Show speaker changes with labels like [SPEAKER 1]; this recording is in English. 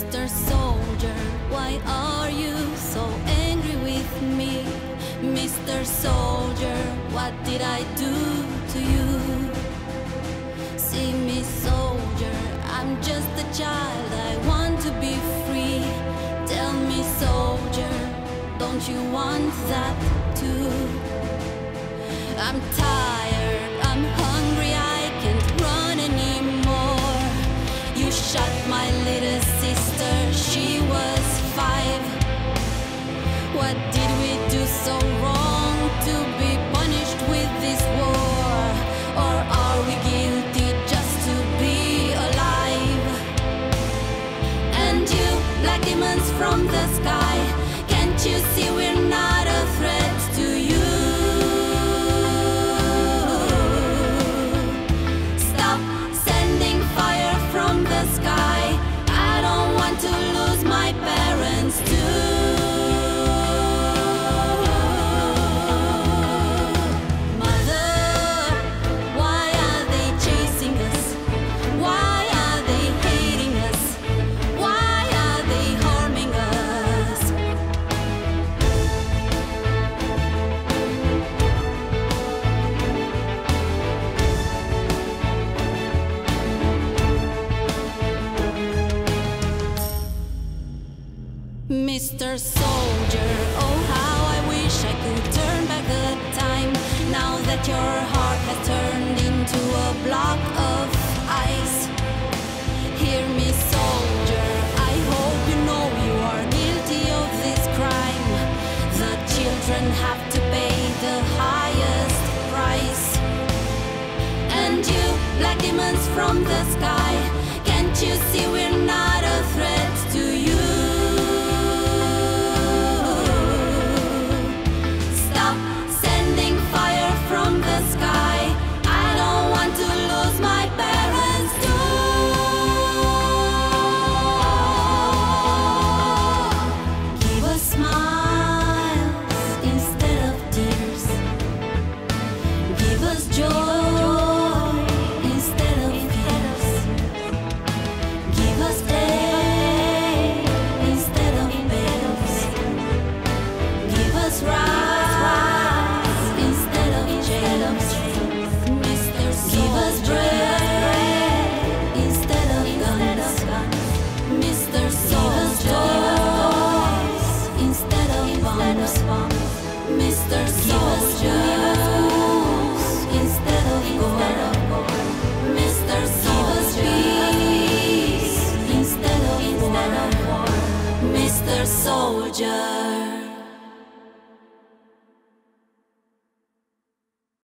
[SPEAKER 1] Mr. Soldier, why are you so angry with me? Mr. Soldier, what did I do to you? See me, soldier, I'm just a child, I want to be free. Tell me, soldier, don't you want that too? I'm tired, I'm hungry, I can't run anymore. You shot my little sister, she was 5. What did we do so wrong to be punished with this war? Or are we guilty just to be alive? And you, black demons from the sky, can't you see we're not a threat to you? Stop sending fire from the sky. I don't want to lose my parents too. Mr. Soldier, oh how I wish I could turn back the time. Now that your heart has turned into a block of ice. Hear me, soldier, I hope you know you are guilty of this crime. The children have to pay the highest price. And you, black demons from the sky, can't you see we're not a threat to you? Mr. Soldier, instead of war. Mr. Soldier, peace instead of war. Mr. Soldier.